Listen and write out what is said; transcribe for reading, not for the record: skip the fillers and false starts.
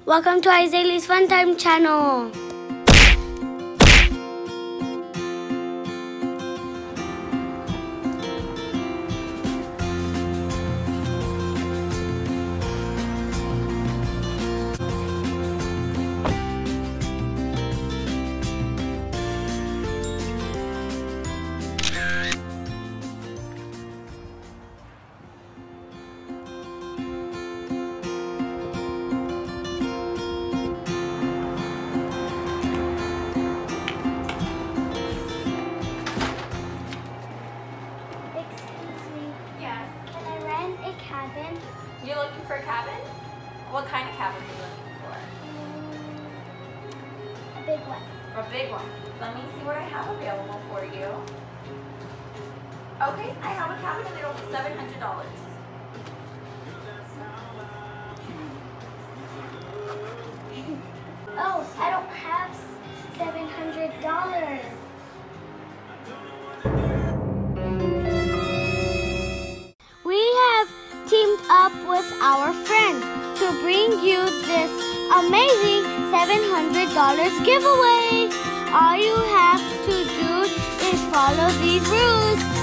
Welcome to Isaiah's Fun Time channel. Cabin. You're looking for a cabin? What kind of cabin are you looking for? A big one. A big one. Let me see what I have available for you. Okay, I have a cabin and it'll be $700. Oh, I don't have $700. Teamed up with our friends to bring you this amazing $700 giveaway. All you have to do is follow these rules.